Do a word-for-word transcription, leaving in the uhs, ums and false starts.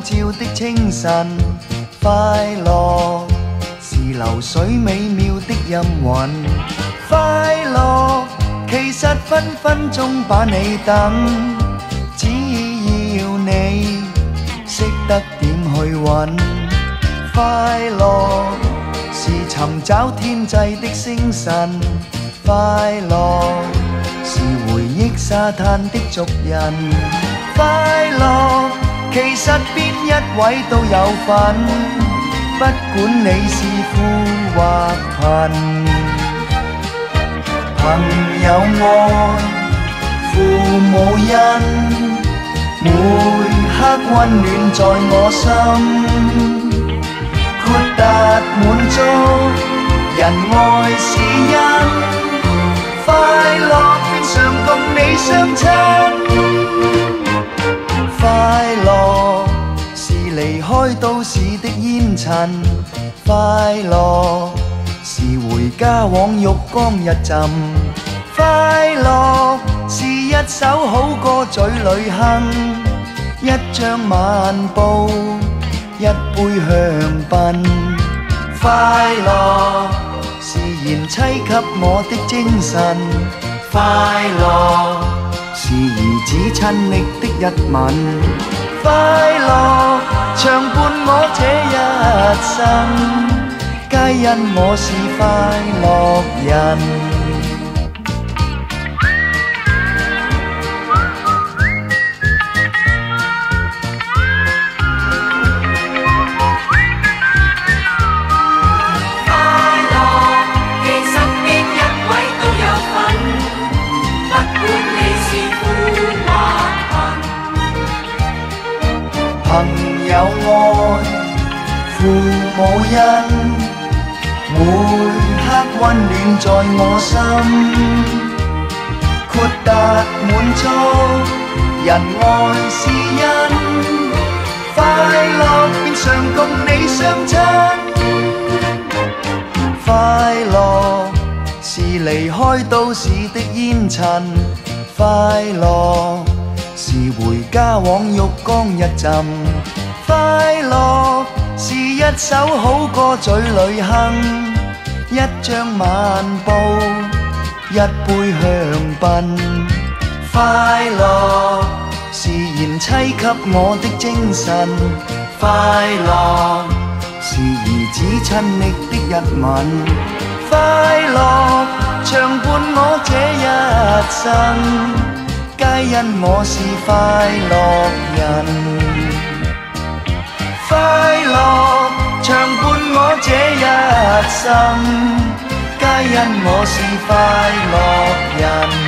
照的清晨，快樂是流水美妙的音韻，快樂其實分分鐘把你等，只要你識得點去揾。快樂是尋找天際的星辰，快樂是回憶沙灘的族人，快樂其實邊一位都有份，不管你是富或貧。朋友愛，父母恩，每刻溫暖在我心。豁達滿足，人愛是因，快樂變常共你相親。快樂是離開都市的煙塵，快樂是回家往浴缸一浸，快樂是一首好歌嘴裏哼，一張晚報，一杯香檳。快樂是賢妻給我的精神，快樂是兒子親昵的一吻，快樂長伴我這一生，皆因我是快樂人。朋友愛，父母恩，每刻溫暖在我心。豁達滿足，人愛是因，快樂變常共你相親。快樂是離開都市的煙塵，快樂是回家往浴缸一浸，快樂是一首好歌嘴裏哼，一張晚報，一杯香檳。快樂是賢妻給我的精神，快樂是兒子親昵的一吻，快樂長伴我這一生，皆因我是快樂人，快樂長伴我這一生，皆因我是快樂人。